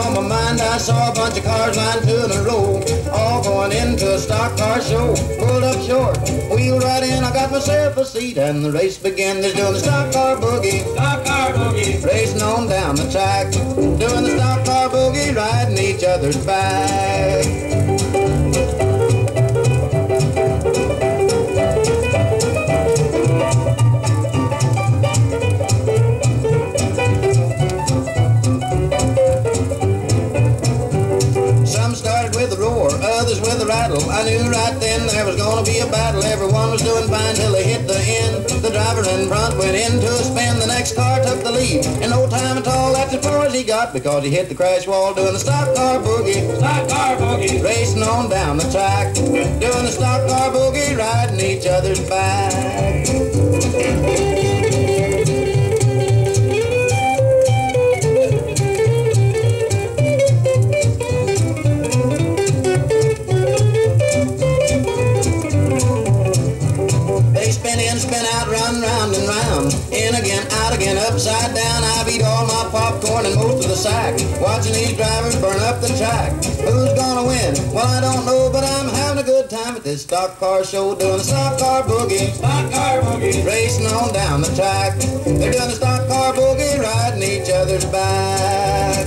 on my mind, I saw a bunch of cars lined two in a row, all going into a stock car show. Pulled up short, wheeled right in, I got myself a seat, and the race began. They're doing the stock car boogie, racing on down the track, doing the stock car boogie, riding each other's back. With a roar, others with a rattle. I knew right then there was gonna be a battle. Everyone was doing fine till they hit the end. The driver in front went into a spin. The next car took the lead. In no time at all, that's as far as he got, because he hit the crash wall doing the stock car boogie. Racing on down the track, doing the stock car boogie, riding each other's back. Spin out, run round and round, in again, out again, upside down. I've eat all my popcorn and most of the sack, watching these drivers burn up the track. Who's gonna win? Well, I don't know, but I'm having a good time at this stock car show, doing the stock car boogie, racing on down the track. They're doing the stock car boogie, riding each other's back.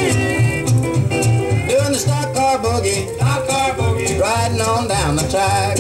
Riding on down the track.